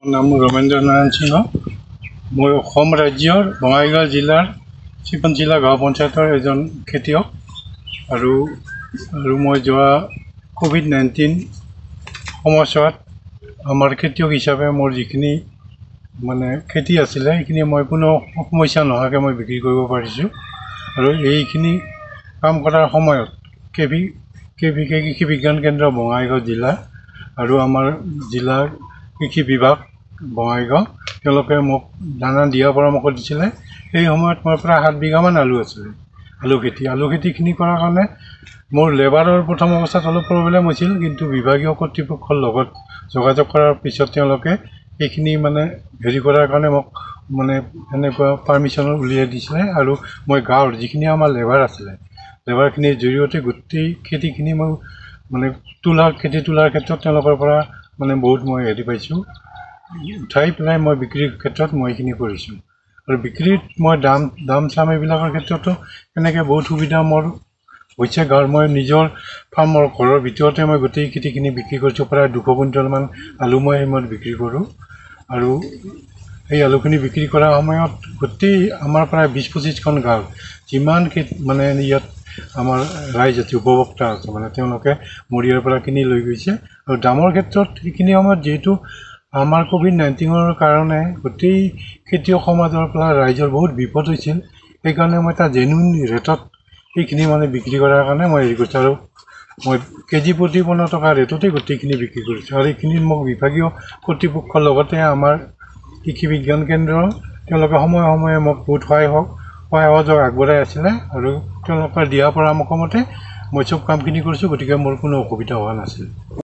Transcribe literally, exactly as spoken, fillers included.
নাম ৰমেন্দ্ৰ নাৰায়ণ সিংহ। মই অসম ৰাজ্যৰ বঙাইগাঁও জিলাৰ চিপন জিলা গাঁও পঞ্চায়তৰ এজন খেতিয়ক আৰু আৰু মই যোৱা কোভিড নাইণ্টিন সময়ছোৱাত আমাৰ খেতিয়ক হিচাপে মোৰ যিখিনি মানে খেতি আছিলে সেইখিনি মই কোনো সমস্যা নোহোৱাকৈ মই বিক্ৰী কৰিব পাৰিছোঁ। আৰু এইখিনি কাম কৰাৰ সময়ত K V K V K কৃষি বিজ্ঞান কেন্দ্ৰ বঙাইগাঁও জিলা আৰু আমাৰ জিলাৰ কৃষি বিভাগ বঙাইগাঁও তেওঁলোকে মোক দানা দিয়াৰ পৰামৰ্শ দিছিলে। সেই সময়ত মই প্ৰায় সাত বিঘামান আলু আছিলে আলু খেতি আলু খেতিখিনি কৰাৰ কাৰণে মোৰ লেবাৰৰ প্ৰথম অৱস্থাত অলপ প্ৰব্লেম হৈছিল, কিন্তু বিভাগীয় কৰ্তৃপক্ষৰ লগত যোগাযোগ কৰাৰ পিছত তেওঁলোকে সেইখিনি মানে হেৰি কৰাৰ কাৰণে মোক মানে এনেকুৱা পাৰ্মিশ্যন উলিয়াই দিছিলে। আৰু মই গাঁৱৰ যিখিনি আমাৰ লেবাৰ আছিলে লেবাৰখিনিৰ জৰিয়তে গোটেই খেতিখিনি মই মানে তোলাৰ খেতি তোলাৰ ক্ষেত্ৰত তেওঁলোকৰ পৰা মানে বহুত মই হেৰি পাইছোঁ, উঠাই পেলাই মই বিক্ৰীৰ ক্ষেত্ৰত মই এইখিনি কৰিছোঁ। আৰু বিক্ৰীত মই দাম দাম চাম এইবিলাকৰ ক্ষেত্ৰতো এনেকৈ বহুত সুবিধা মোৰ হৈছে। গাঁৱৰ মই নিজৰ ফাৰ্মৰ ঘৰৰ ভিতৰতে মই গোটেই খেতিখিনি বিক্ৰী কৰিছোঁ। প্ৰায় দুশ কুইণ্টেলমান আলু মই মই বিক্ৰী কৰোঁ। আৰু এই আলুখিনি বিক্ৰী কৰাৰ সময়ত গোটেই আমাৰ প্ৰায় বিছ পঁচিছখন গাঁও যিমান খেতি মানে ইয়াত আমাৰ ৰাইজ আছে উপভোক্তা আছে মানে তেওঁলোকে মোৰ ইয়াৰ পৰা কিনি লৈ গৈছে। আৰু দামৰ ক্ষেত্ৰত সেইখিনি সময়ত যিহেতু আমাৰ ক'ভিড নাইণ্টিনৰ কাৰণে গোটেই খেতিয়ক সমাজৰ পৰা ৰাইজৰ বহুত বিপদ হৈছিল, সেইকাৰণে মই এটা জেনুইন ৰেটত সেইখিনি মানে বিক্ৰী কৰাৰ কাৰণে মই হেৰি কৰিছোঁ। আৰু মই কেজি প্ৰতি পোন্ধৰ টকা ৰেটতে গোটেইখিনি বিক্ৰী কৰিছোঁ। আৰু এইখিনিত মোক বিভাগীয় কৰ্তৃপক্ষৰ লগতে আমাৰ কৃষি বিজ্ঞান কেন্দ্ৰ তেওঁলোকে সময়ে সময়ে মোক বহুত সহায় হওক সহায় সহযোগ আগবঢ়াই আছিলে। আৰু তেওঁলোকৰ দিয়া পৰামৰ্শ মতে মই চব কামখিনি কৰিছোঁ, গতিকে মোৰ কোনো অসুবিধা হোৱা নাছিল।